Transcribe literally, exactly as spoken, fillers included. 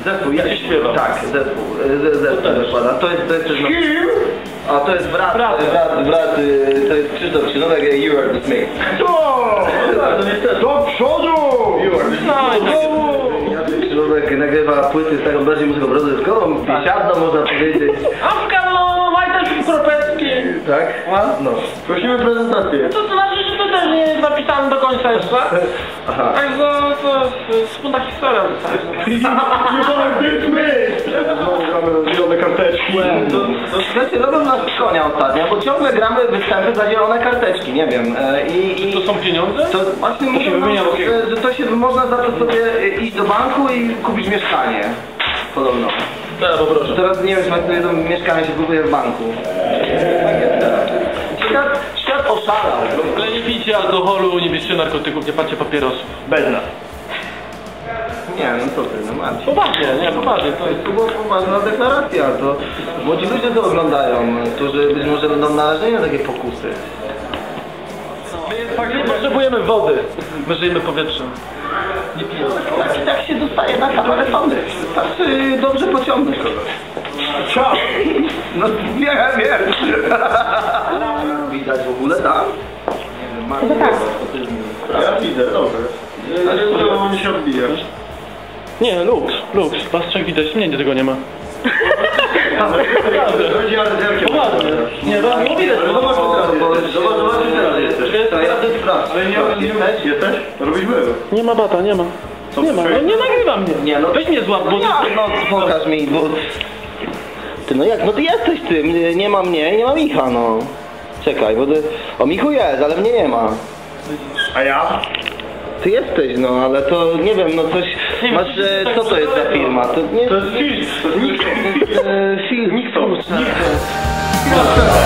Zespół, ja śpiewam. Tak, zespół. Zespół zakłada. To jest, to jest też... A to jest brat, brat, brat, brat to jest Krzysztof Krzyżowek, You Are The Smith. Do przodu! You Are The Smith. Jacek Krzyżowek nagrywa płyty z taką bardziej muzyką brodyskową, biesiadną można powiedzieć. Awka, no, majteczki kropecki. Tak? No. Prosimy prezentację. To znaczy, że to też nie jest napisane do końca jeszcze. Aha. Także to jest smutna historia. You Are The Smith! Znowu gramy rozdzielone karteczki. Słuchajcie, robią nas konia ostatnio, bo ciągle gramy występy za zielone karteczki, nie wiem. I, i To są pieniądze? to właśnie to mówią nam, że, że to się można za to sobie iść do banku i kupić mieszkanie. Podobno. Tak, poproszę. Teraz nie wiem, czy jedno mieszkanie się kupuje w banku. Świat, świat oszalał. Ale nie pijcie alkoholu, nie bierzcie narkotyków, nie palcie papierosów. Bez nas. Nie, no co ty, no Marcin. Poważnie, nie, poważnie. To jest to była poważna deklaracja, to młodzi ludzie to oglądają, którzy być może będą narażeni na takie pokusy. My potrzebujemy wody. My żyjemy powietrzem. Nie pijemy. Tak, tak się dostaje na kamerę sądy. Wystarczy dobrze pociągnąć kogoś. Ciao! No wiem, wiem. Widać w ogóle tam? No tak. Ja widzę, dobrze. Ale to mi się odbija. Nie, luks, luks. Was trzech widać, mnie tego nie ma. Chodzi o rezerwkę. Poważnie. Nie, was nie widać. Zobacz teraz, bo zobacz, zobacz, teraz jesteś. To ja też sprawdzę. Ale nie, nie jesteś? Jesteś? Robiliśmy. Nie ma bata, nie ma. Nie ma, no nie nagrywa mnie. Nie, no Weź mnie złap, bo... No pokaż mi, bo... Ty no jak, no ty jesteś tym, nie ma mnie i nie ma Micha, no. Czekaj, bo ty... O Michu jest, ale mnie nie ma. A ja? Ty jesteś, no ale to nie wiem, no coś... Masz, e, co to jest za firma? To nie... To jest film. To jest e, film. Nikto. Nikto.